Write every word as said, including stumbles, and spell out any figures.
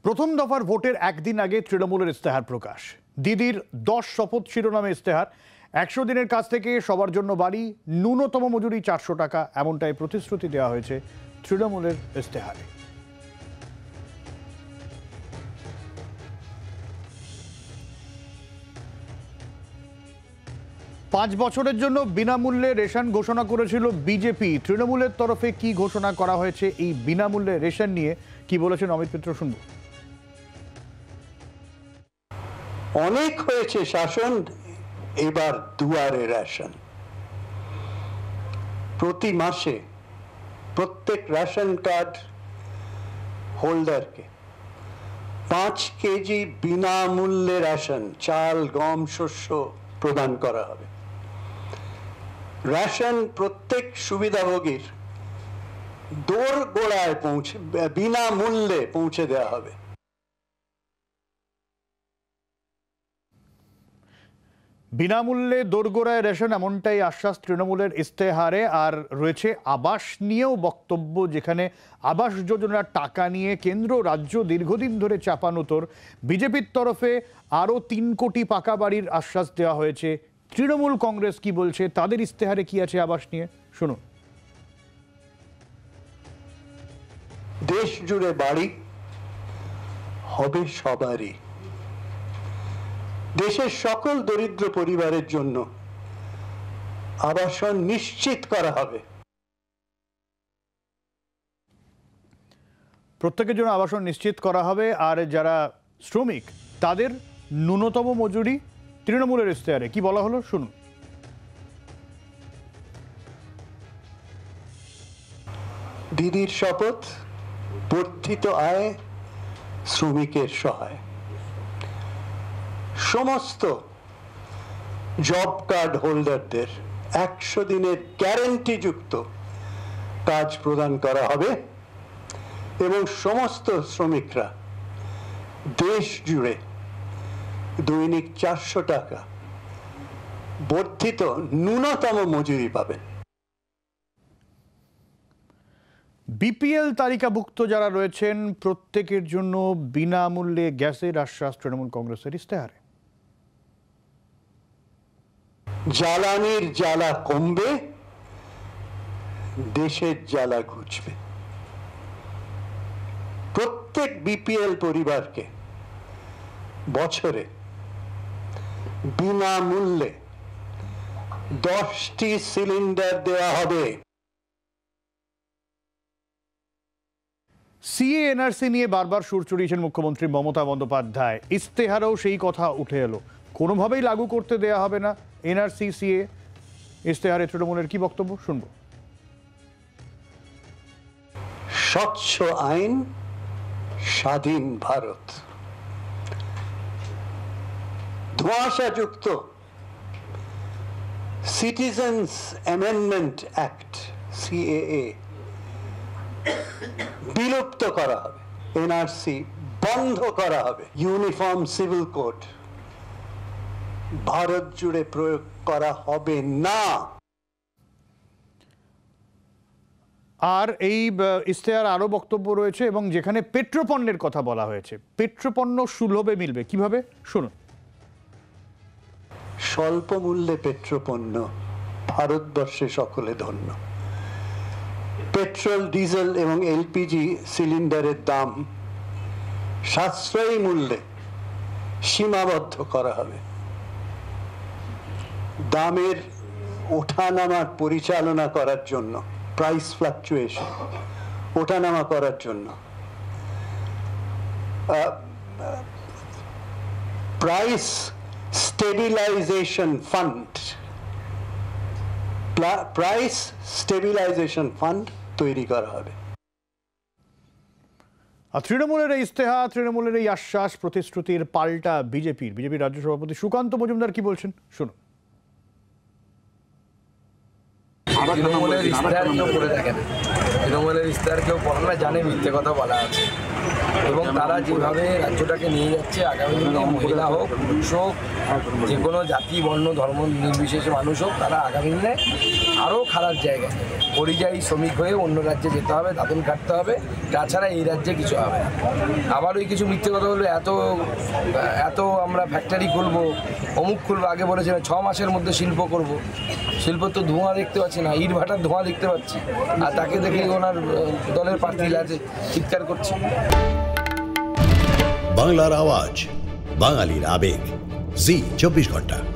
প্রথম দফার ভোটের একদিন আগে তৃণমূলের ইস্তেহার প্রকাশ। দিদির দশ শপথ শিরোনামে ইস্তেহার। একশো দিনের কাজ থেকে সবার জন্য বাড়ি, ন্যূনতম মজুরি চারশো টাকা, এমনটাই প্রতিশ্রুতি দেওয়া হয়েছে তৃণমূলের ইস্তেহারে। পাঁচ বছরের জন্য বিনামূল্যে রেশন ঘোষণা করেছিল বিজেপি। তৃণমূলের তরফে কি ঘোষণা করা হয়েছে এই বিনামূল্যে রেশন নিয়ে, কি বলেছেন অমিত মিত্র, শুনব। অনেক হয়েছে শাসন, এবার দুয়ারে রেশন। প্রতি মাসে প্রত্যেক রেশন কার্ড হোল্ডারকে পাঁচ কেজি বিনামূল্যে রেশন, চাল, গম, শস্য প্রদান করা হবে। রেশন প্রত্যেক সুবিধাভোগীর দোর গোড়ায় পৌঁছে বিনামূল্যে পৌঁছে দেওয়া হবে। বিনামূল্যে দোরগোড়ায় রেশন, এমনটাই আশ্বাস তৃণমূলের ইস্তেহারে। আর রয়েছে আবাস নিয়েও বক্তব্য, যেখানে আবাস যোজনার টাকা নিয়ে কেন্দ্র রাজ্য দীর্ঘদিন ধরে চাপানোতর। বিজেপির তরফে আরও তিন কোটি পাকা বাড়ির আশ্বাস দেওয়া হয়েছে। তৃণমূল কংগ্রেস কি বলছে, তাদের ইস্তেহারে কি আছে আবাস নিয়ে, শুনুন। দেশ জুড়ে বাড়ি হবে সবারই। দেশের সকল দরিদ্র পরিবারের জন্য আবাসন নিশ্চিত করা হবে। প্রত্যেকের জন্য আবাসন নিশ্চিত করা হবে। আর যারা শ্রমিক তাদের ন্যূনতম মজুরি তৃণমূলের ইস্তেহারে কি বলা হলো, শুনুন। দিদির শপথ, বর্ধিত আয়, শ্রমিকের সহায়। সমস্ত জব কার্ড হোল্ডারদের একশো দিনের গ্যারান্টি যুক্ত কাজ প্রদান করা হবে এবং সমস্ত শ্রমিকরা দেশ জুড়ে দৈনিক চারশো টাকা বর্ধিত ন্যূনতম মজুরি পাবেন। বিপিএল তালিকাভুক্ত যারা রয়েছেন প্রত্যেকের জন্য বিনামূল্যে গ্যাসের আশ্বাস তৃণমূল কংগ্রেসের ইস্তেহারে। জ্বালানির জ্বালা কমবে, দেশের জ্বালা ঘুচবে। প্রত্যেক বিপিএল পরিবারকে বছরে বিনামূল্যে দশটি সিলিন্ডার দেওয়া হবে। সিএ এনআরসি নিয়ে বারবার সুর চড়িয়েছেন মুখ্যমন্ত্রী মমতা বন্দ্যোপাধ্যায়। ইস্তেহারেও সেই কথা উঠে এলো, কোনোভাবেই লাগু করতে দেয়া হবে না এনআরসি সিএ। ইস্তেহারে তৃণমূলের কি বক্তব্য, শুনবো। স্বচ্ছ আইন, স্বাধীন ভারত। ধোঁয়াশাযুক্ত সিটিজেন্স অ্যামেন্ডমেন্ট অ্যাক্ট সিএএ বিলুপ্ত করা হবে, এনআরসি বন্ধ করা হবে। ইউনিফর্ম সিভিল কোড ভারত জুড়ে প্রয়োগ করা হবে না। আর এই ইস্তেহার আরো বক্তব্য রয়েছে, এবং যেখানে পেট্রোপণ্যের কথা বলা হয়েছে, পেট্রোপণ্য সুলভে মিলবে কিভাবে, শুনুন। স্বল্প মূল্যে পেট্রোপণ্য ভারতবর্ষে সকলে ধন্য। পেট্রোল, ডিজেল এবং এলপিজি সিলিন্ডারের দাম সাশ্রয়ী মূল্যে সীমাবদ্ধ করা হবে। দামের ওঠানামার পরিচালনা করার জন্য, প্রাইস ফ্লাকচুয়েশন ওঠানামা করার জন্য price stabilisation fund price stabilisation fund তৈরি করা হবে। আর তৃণমূলের এই ইস্তেহার, তৃণমূলের এই আশ্বাস প্রতিশ্রুতির পাল্টা বিজেপির বিজেপির রাজ্য সভাপতি সুকান্ত মজুমদার কি বলছেন, শুনুন। তৃণমূলের ইস্তেহার কেউ পড়ে দেখে না, তৃণমূলের ইস্তেহার কেউ পড়ে না, জানে মিথ্যে কথা বলা আছে। এবং তারা যেভাবে রাজ্যটাকে নিয়ে যাচ্ছে, আগামী দিনে মহিলা হোক, পুরুষ হোক, যে কোনো জাতি, বর্ণ, ধর্ম নির্বিশেষে মানুষ হোক, তারা আগামী দিনে আরও খারাপ জায়গায় যাবে। পরিযায়ী শ্রমিক হয়ে অন্য রাজ্যে যেতে হবে, দাদন কাটতে হবে, তাছাড়া এই রাজ্যে কিছু হবে না। আবার ওই কিছু মিথ্যে কথা বলবে, এত এত আমরা ফ্যাক্টরি খুলবো, অমুক খুলবো, আগে বলেছিলাম ছ মাসের মধ্যে শিল্প করব। শিল্প তো ধোঁয়া দেখতে পাচ্ছি না, ইট ভাটার ধোঁয়া দেখতে পাচ্ছি, আর তাকে দেখে ওনার দলের প্রার্থীরা আছে চিৎকার করছে। বাংলার আওয়াজ, বাঙালির আবেগ, জি চব্বিশ ঘন্টা।